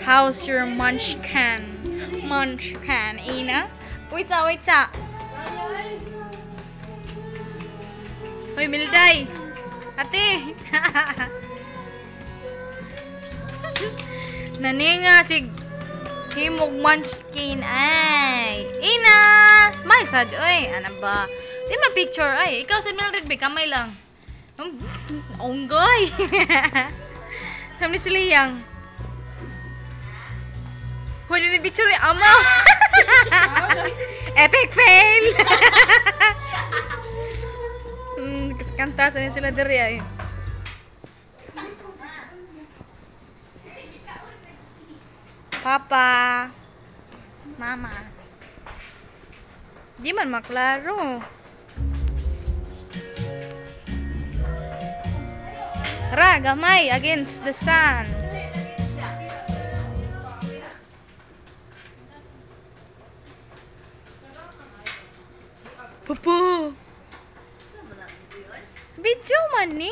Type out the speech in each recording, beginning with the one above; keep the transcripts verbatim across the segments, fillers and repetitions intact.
How's your munchkin? Munchkin, Ina? Wait sa, wait sa. Hoy, Milday. Ate. Naninga si himog munchkin ay. Ina! Smile sad. Oy, ano ba? Di ma picture ay. Ikaw sa Mildred, be kamay lang. Onggoy. Sabi si Liyang. Huli ni picture ni Ama. Epic fail. Hmm, kanta sa sila diri ay. Papa. Mama. Di man maklaro. Tara, gamay against the sun. Pupu. Video man ni.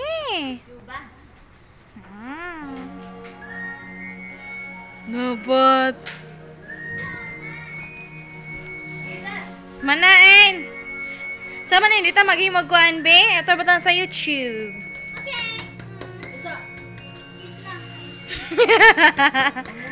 Hmm. Dapat. Manain. Sama ni dito maghimog-kuan be. Ito batan sa YouTube. Okay.